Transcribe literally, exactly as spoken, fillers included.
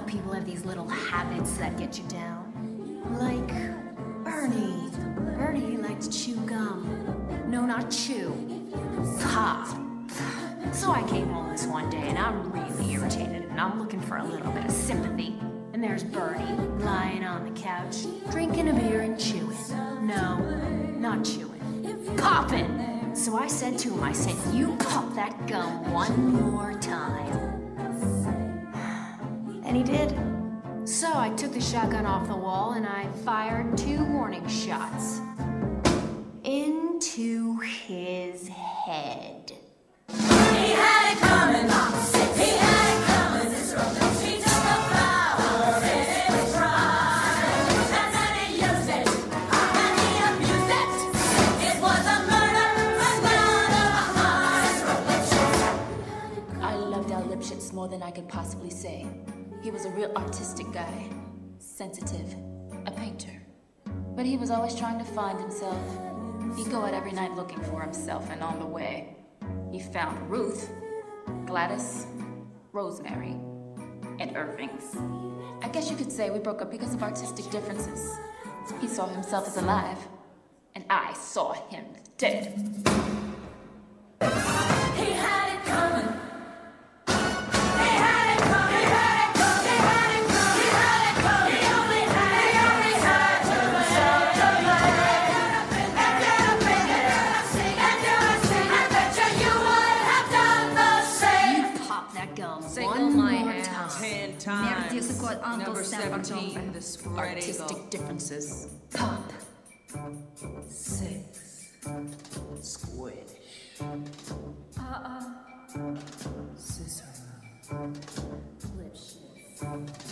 people have these little habits that get you down. Like Bernie. Bernie likes to chew gum. No, not chew. Pop. So I came home this one day and I'm really irritated and I'm looking for a little bit of sympathy. And there's Bernie lying on the couch, drinking a beer and chewing. No, not chewing. Popping! So I said to him, I said, you pop that gum one more time. And he did. So I took the shotgun off the wall and I fired two warning shots. Into his head. He had it coming, Mama said. He had it coming. This road, he took a flower in his pride. And then he used it, and he abused it. It was a murder, and none of a heart. I loved Al Lipschitz more than I could possibly say. He was a real artistic guy, sensitive, a painter. But he was always trying to find himself. He'd go out every night looking for himself, and on the way, he found Ruth, Gladys, Rosemary, and Irving's. I guess you could say we broke up because of artistic differences. He saw himself as alive, and I saw him dead. He had it coming. One more time. Ten times. Number seventeen, the spread Artistic eagle. differences. Pop. Six. Squish. Uh-uh. Scissor. Lipschitz.